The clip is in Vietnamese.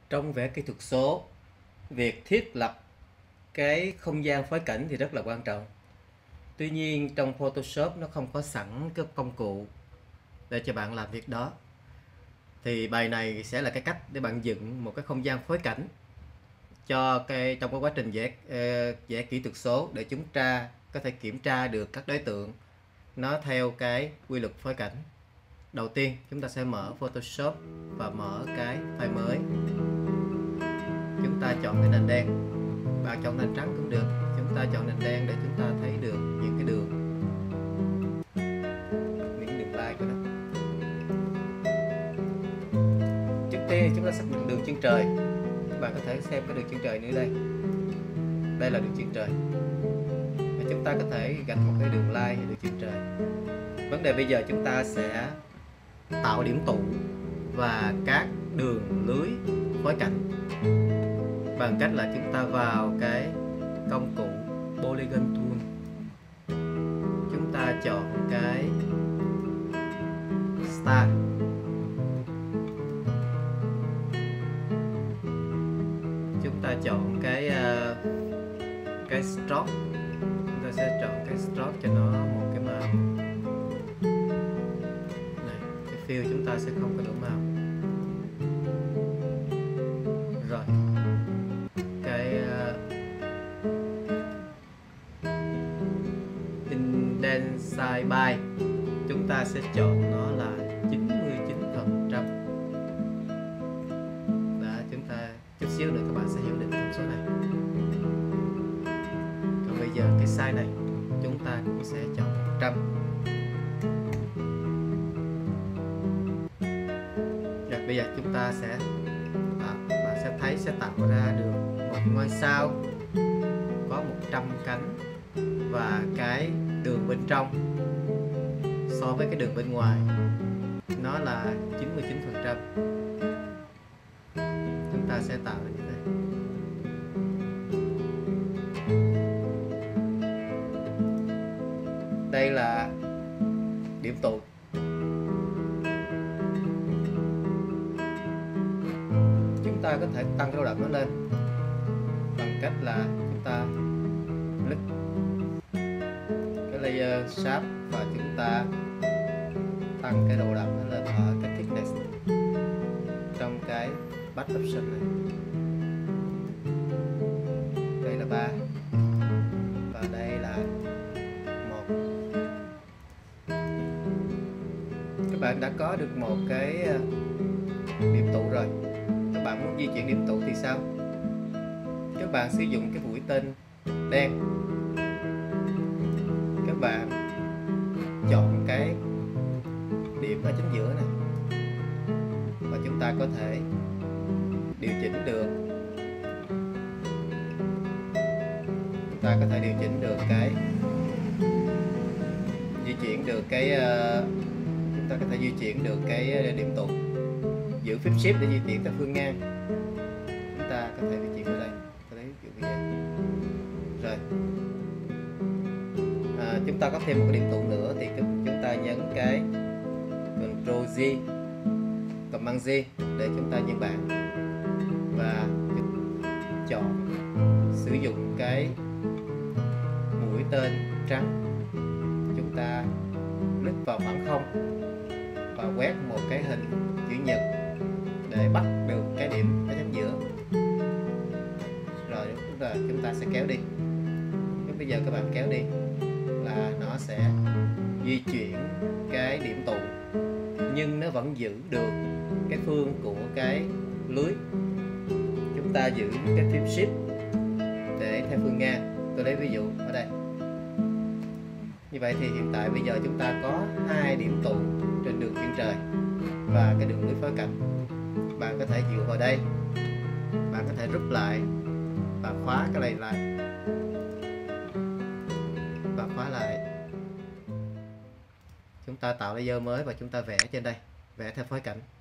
Trong vẽ kỹ thuật số, việc thiết lập cái không gian phối cảnh thì rất là quan trọng. Tuy nhiên trong Photoshop nó không có sẵn cái công cụ để cho bạn làm việc đó. Thì bài này sẽ là cái cách để bạn dựng một cái không gian phối cảnh cho trong cái quá trình vẽ kỹ thuật số, để chúng ta có thể kiểm tra được các đối tượng nó theo cái quy luật phối cảnh. Đầu tiên chúng ta sẽ mở Photoshop và mở cái file mới. Chúng ta chọn cái nền đen, bạn chọn nền trắng cũng được. Chúng ta chọn nền đen để chúng ta thấy được những cái đường line của nó. Trước tiên chúng ta xác định đường chân trời. Các bạn có thể xem cái đường chân trời nữa đây. Đây là đường chân trời. Và chúng ta có thể gạch một cái đường line hay đường chân trời. Vấn đề bây giờ chúng ta sẽ tạo điểm tụ và các đường lưới phối cảnh bằng cách là chúng ta vào cái công cụ Polygon Tool, chúng ta chọn cái Star, chúng ta chọn cái Stroke. Chúng ta sẽ chọn cái Stroke cho nó một cái màu này. Cái fill chúng ta sẽ không có đủ màu. Rồi cái indent size by chúng ta sẽ chọn nó là 99%. Đó, chúng ta chút xíu nữa các bạn sẽ hiểu được thông số này. Còn bây giờ cái size này chúng ta cũng sẽ chọn 100. Rồi bây giờ chúng ta sẽ bạn sẽ thấy sẽ tạo ra được một ngôi sao có 100 cánh, và cái đường bên trong so với cái đường bên ngoài nó là 99%. Chúng ta sẽ tạo ra như thế. Đây là điểm tụ. Chúng ta có thể tăng độ đậm nó lên bằng cách là chúng ta click cái layer shape và chúng ta tăng cái độ đậm nó lên ở cái thickness trong cái batch option này. Đây là 3 và đây là 1. Các bạn đã có được một cái điểm tụ rồi. Các bạn muốn di chuyển điểm tụ thì sao? Các bạn sử dụng cái mũi tên đen, các bạn chọn cái điểm ở chính giữa này và chúng ta có thể điều chỉnh được. Chúng ta có thể điều chỉnh được cái di chuyển được cái chúng ta có thể di chuyển được cái điểm tụ, giữ phím shift để di chuyển theo phương ngang. Chúng ta có thể di chuyển ở đây, có thể ví dụ như vậy. Rồi chúng ta có thêm một cái điểm tụ nữa thì chúng ta nhấn cái Ctrl G, Command G để chúng ta nhân bản và chọn sử dụng cái mũi tên trắng. Chúng ta click vào khoảng không và quét một cái hình chữ nhật để bắt được cái điểm ở chính giữa. Rồi chúng ta sẽ kéo đi. Nếu bây giờ các bạn kéo đi là nó sẽ di chuyển cái điểm tụ, nhưng nó vẫn giữ được cái phương của cái lưới. Chúng ta giữ cái phím shift để theo phương ngang. Tôi lấy ví dụ ở đây. Như vậy thì hiện tại bây giờ chúng ta có 2 điểm tụ trên đường chân trời và cái đường lưới phối cảnh. Bạn có thể dựa vào đây, bạn có thể rút lại và khóa cái này lại và khóa lại. Chúng ta tạo layer mới và chúng ta vẽ trên đây, vẽ theo phối cảnh.